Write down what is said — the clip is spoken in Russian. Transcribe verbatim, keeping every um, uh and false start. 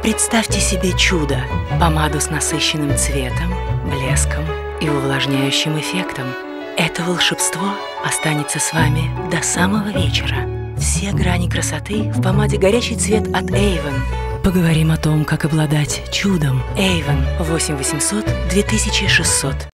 Представьте себе чудо – помаду с насыщенным цветом, блеском и увлажняющим эффектом. Это волшебство останется с вами до самого вечера. Все грани красоты в помаде «Горячий цвет» от Avon. Поговорим о том, как обладать чудом. Avon восемь восемьсот две тысячи шестьсот.